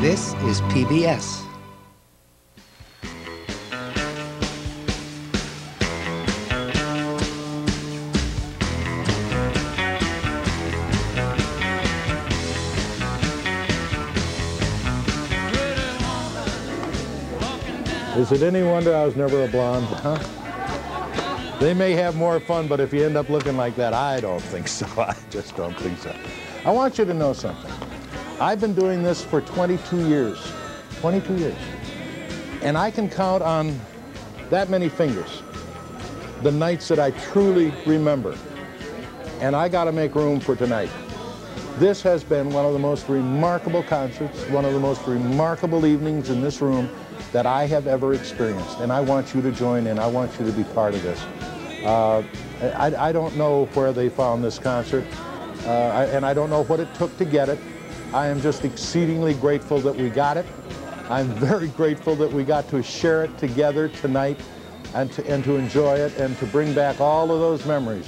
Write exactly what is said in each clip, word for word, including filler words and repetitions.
This is P B S. Is it any wonder I was never a blonde, huh? They may have more fun, but if you end up looking like that, I don't think so. I just don't think so. I want you to know something. I've been doing this for twenty-two years. twenty-two years. And I can count on that many fingers the nights that I truly remember. And I got to make room for tonight. This has been one of the most remarkable concerts, one of the most remarkable evenings in this room that I have ever experienced, and I want you to join in. I want you to be part of this. Uh, I, I don't know where they found this concert, uh, I, and I don't know what it took to get it. I am just exceedingly grateful that we got it. I'm very grateful that we got to share it together tonight and to, and to enjoy it and to bring back all of those memories.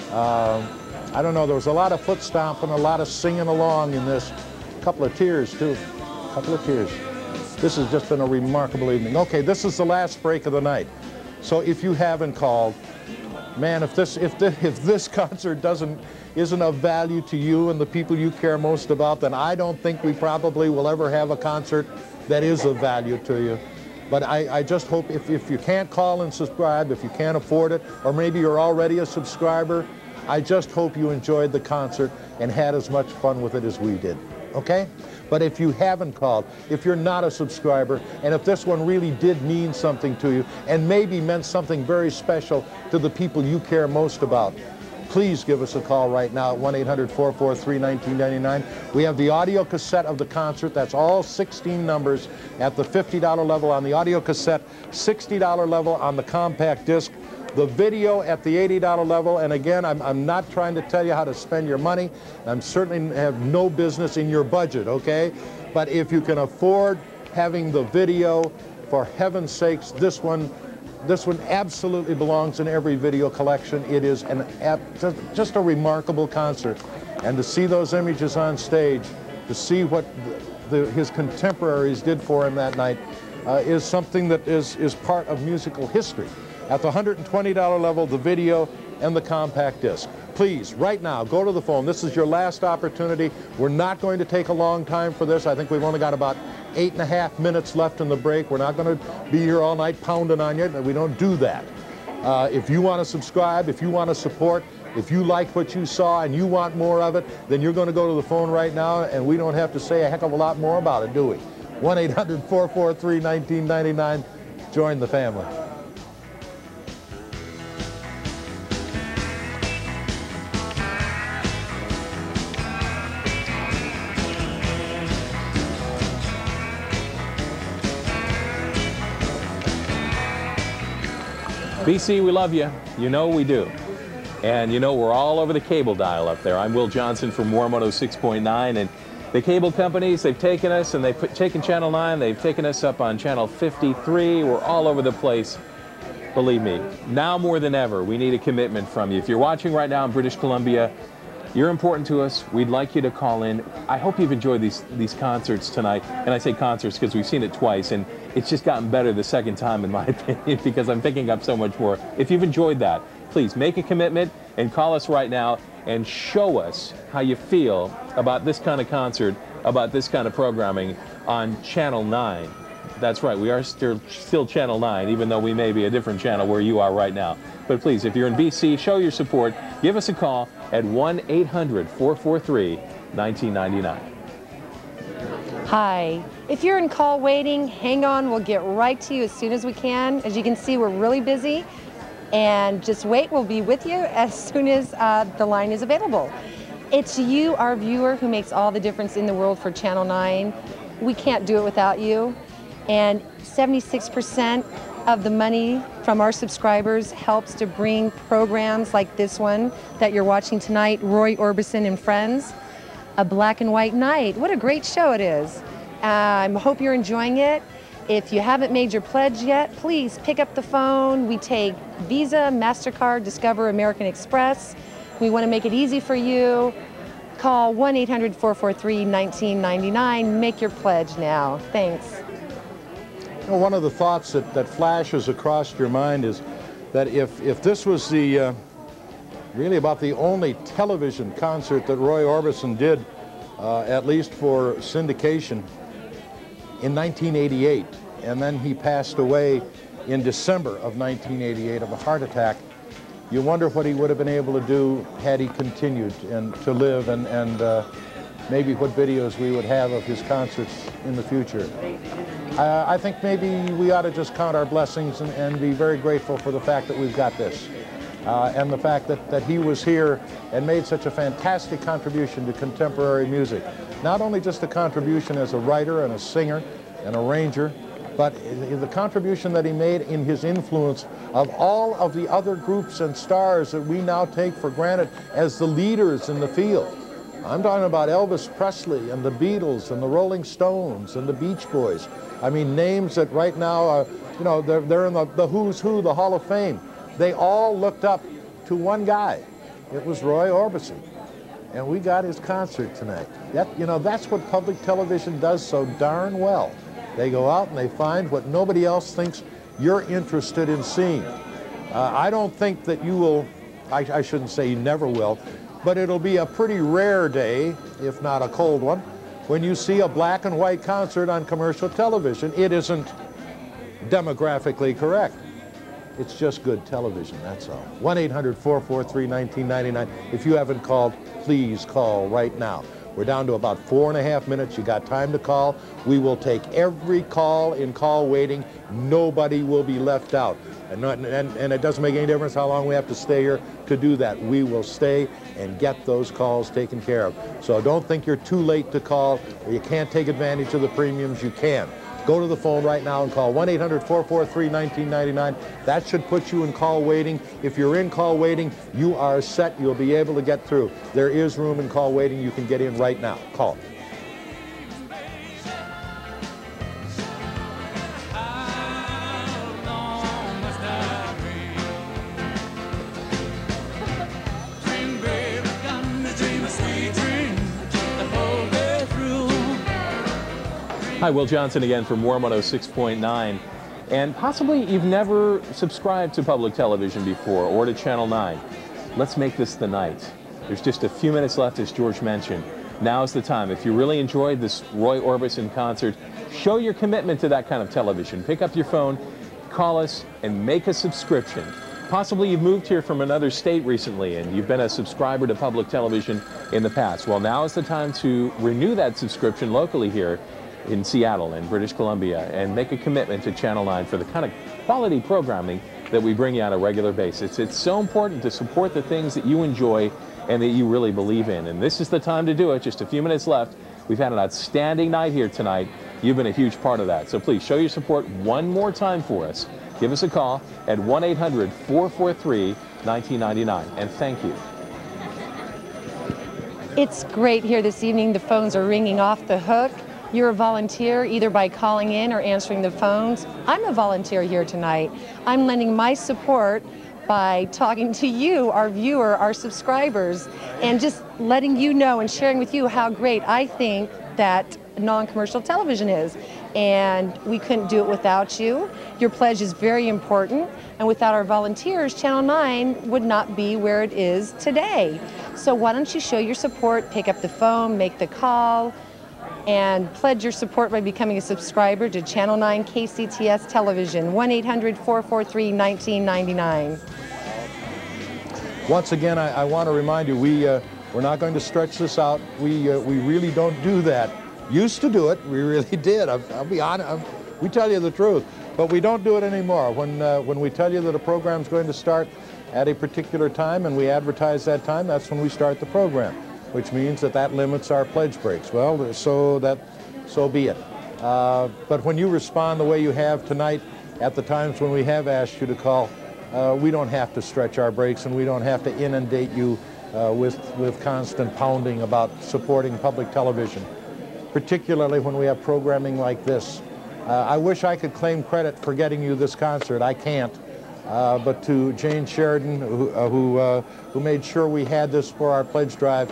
Uh, I don't know, there was a lot of foot stomping, a lot of singing along in this. A couple of tears, too. A couple of tears. This has just been a remarkable evening. Okay, this is the last break of the night. So if you haven't called, man, if this if this, if this concert doesn't isn't of value to you and the people you care most about, then I don't think we probably will ever have a concert that is of value to you. But I, I just hope if, if you can't call and subscribe, if you can't afford it, or maybe you're already a subscriber, I just hope you enjoyed the concert and had as much fun with it as we did, okay? But if you haven't called, if you're not a subscriber, and if this one really did mean something to you, and maybe meant something very special to the people you care most about, please give us a call right now at one eight hundred, four four three, one nine nine nine. We have the audio cassette of the concert. That's all sixteen numbers at the fifty dollar level on the audio cassette, sixty dollar level on the compact disc. The video at the eighty dollar level, and again, I'm, I'm not trying to tell you how to spend your money. I'm certainly have no business in your budget, okay? But if you can afford having the video, for heaven's sakes, this one, this one absolutely belongs in every video collection. It is an just, just a remarkable concert. And to see those images on stage, to see what the, the, his contemporaries did for him that night, uh, is something that is, is part of musical history. At the one hundred twenty dollar level, the video and the compact disc. Please, right now, go to the phone. This is your last opportunity. We're not going to take a long time for this. I think we've only got about eight and a half minutes left in the break. We're not going to be here all night pounding on you. We don't do that. Uh, if you want to subscribe, if you want to support, if you like what you saw and you want more of it, then you're going to go to the phone right now, and we don't have to say a heck of a lot more about it, do we? one eight hundred, four four three, one nine nine nine. Join the family. B C, we love you. You know we do. And you know we're all over the cable dial up there. I'm Will Johnson from Warm one oh six point nine, and the cable companies, they've taken us and they've put, taken Channel nine, they've taken us up on Channel fifty-three. We're all over the place. Believe me, now more than ever, we need a commitment from you. If you're watching right now in British Columbia, you're important to us. We'd like you to call in. I hope you've enjoyed these these concerts tonight. And I say concerts because we've seen it twice, and it's just gotten better the second time, in my opinion, because I'm picking up so much more. If you've enjoyed that, please make a commitment and call us right now and show us how you feel about this kind of concert, about this kind of programming on Channel nine. That's right, we are still, still Channel nine, even though we may be a different channel where you are right now. But please, if you're in B C, show your support. Give us a call at one eight hundred, four four three, one nine nine nine. Hi. If you're in call waiting, hang on. We'll get right to you as soon as we can. As you can see, we're really busy. And just wait. We'll be with you as soon as uh, the line is available. It's you, our viewer, who makes all the difference in the world for Channel nine. We can't do it without you. And seventy-six percent of the money from our subscribers helps to bring programs like this one that you're watching tonight, Roy Orbison and Friends, A Black and White Night. What a great show it is. I um, hope you're enjoying it. If you haven't made your pledge yet, please pick up the phone. We take Visa, MasterCard, Discover, American Express. We want to make it easy for you. call one eight hundred, four four three, one nine nine nine. Make your pledge now. Thanks. You know, one of the thoughts that, that flashes across your mind is that if, if this was the, uh, really about the only television concert that Roy Orbison did, uh, at least for syndication, in nineteen eighty-eight, and then he passed away in December of nineteen eighty-eight of a heart attack, you wonder what he would have been able to do had he continued and to live, and, and uh, maybe what videos we would have of his concerts in the future. Uh, I think maybe we ought to just count our blessings and, and be very grateful for the fact that we've got this. Uh, and the fact that, that he was here and made such a fantastic contribution to contemporary music. Not only just a contribution as a writer and a singer, an arranger, but the contribution that he made in his influence of all of the other groups and stars that we now take for granted as the leaders in the field. I'm talking about Elvis Presley and the Beatles and the Rolling Stones and the Beach Boys. I mean, names that right now are, you know, they're, they're in the, the who's who, the Hall of Fame. They all looked up to one guy. It was Roy Orbison. And we got his concert tonight. That, you know, that's what public television does so darn well. They go out and they find what nobody else thinks you're interested in seeing. Uh, I don't think that you will, I, I shouldn't say you never will, but it'll be a pretty rare day, if not a cold one, when you see a black and white concert on commercial television. It isn't demographically correct. It's just good television, that's all. one eight hundred, four four three, one nine nine nine. If you haven't called, please call right now. We're down to about four and a half minutes. You got time to call. We will take every call in call waiting. Nobody will be left out. And, not, and, and it doesn't make any difference how long we have to stay here to do that. We will stay and get those calls taken care of. So don't think you're too late to call or you can't take advantage of the premiums. You can. Go to the phone right now and call one eight hundred, four four three, one nine nine nine. That should put you in call waiting. If you're in call waiting, you are set. You'll be able to get through. There is room in call waiting. You can get in right now. Call. Hi, Will Johnson again from Warm one oh six point nine. And possibly you've never subscribed to public television before or to Channel nine. Let's make this the night. There's just a few minutes left, as George mentioned. Now's the time. If you really enjoyed this Roy Orbison concert, show your commitment to that kind of television. Pick up your phone, call us, and make a subscription. Possibly you've moved here from another state recently and you've been a subscriber to public television in the past. Well, now is the time to renew that subscription locally here in Seattle and British Columbia and make a commitment to Channel nine for the kind of quality programming that we bring you on a regular basis. It's so important to support the things that you enjoy and that you really believe in. And this is the time to do it. Just a few minutes left. We've had an outstanding night here tonight. You've been a huge part of that. So please show your support one more time for us. Give us a call at one eight hundred, four four three, one nine nine nine. And thank you. It's great here this evening. The phones are ringing off the hook. You're a volunteer either by calling in or answering the phones. I'm a volunteer here tonight. I'm lending my support by talking to you, our viewer, our subscribers, and just letting you know and sharing with you how great I think that non-commercial television is. And we couldn't do it without you. Your pledge is very important. And without our volunteers, Channel nine would not be where it is today. So why don't you show your support, pick up the phone, make the call, and pledge your support by becoming a subscriber to Channel nine K C T S Television, one eight hundred, four four three, one nine nine nine. Once again, I, I want to remind you, we, uh, we're not going to stretch this out. We, uh, we really don't do that. Used to do it, we really did. I'll, I'll be honest, I'll, we tell you the truth, but we don't do it anymore. When, uh, when we tell you that a program's going to start at a particular time and we advertise that time, that's when we start the program, which means that that limits our pledge breaks. Well, so that, so be it. Uh, but when you respond the way you have tonight, at the times when we have asked you to call, uh, we don't have to stretch our breaks and we don't have to inundate you uh, with, with constant pounding about supporting public television, particularly when we have programming like this. Uh, I wish I could claim credit for getting you this concert. I can't. Uh, but to Jane Sheridan, who, uh, who, uh, who made sure we had this for our pledge drive,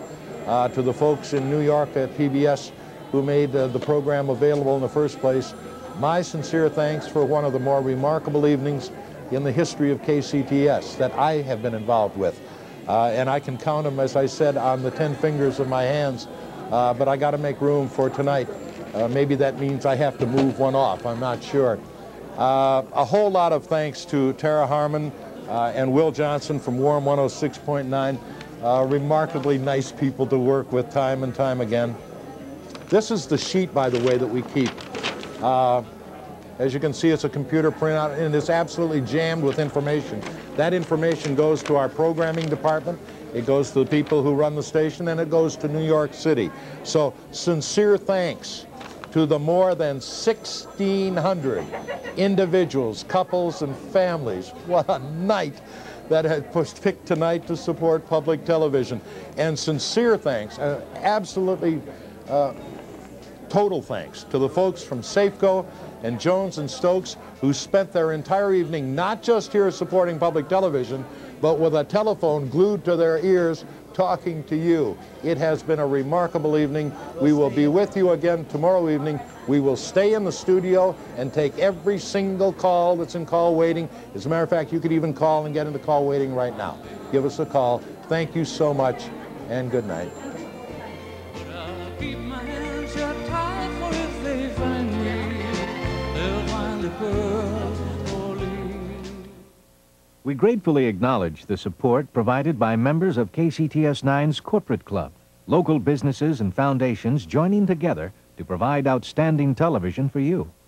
uh, to the folks in New York at P B S who made uh, the program available in the first place, my sincere thanks for one of the more remarkable evenings in the history of K C T S that I have been involved with. Uh, and I can count them, as I said, on the ten fingers of my hands, uh, but I got to make room for tonight. Uh, maybe that means I have to move one off, I'm not sure. Uh, a whole lot of thanks to Tara Harmon uh, and Will Johnson from Warm one oh six point nine. Uh, remarkably nice people to work with time and time again. This is the sheet, by the way, that we keep. Uh, As you can see, it's a computer printout, and it's absolutely jammed with information. That information goes to our programming department, it goes to the people who run the station, and it goes to New York City. So, sincere thanks to the more than sixteen hundred individuals, couples, and families. What a night that had picked tonight to support public television. And sincere thanks, uh, absolutely uh, total thanks to the folks from Safeco and Jones and Stokes, who spent their entire evening not just here supporting public television, but with a telephone glued to their ears talking to you. It has been a remarkable evening. We will be with you again tomorrow evening. We will stay in the studio and take every single call that's in call waiting. As a matter of fact, you could even call and get into call waiting right now. Give us a call. Thank you so much, and good night. We gratefully acknowledge the support provided by members of K C T S nine's Corporate Club, local businesses and foundations joining together to provide outstanding television for you.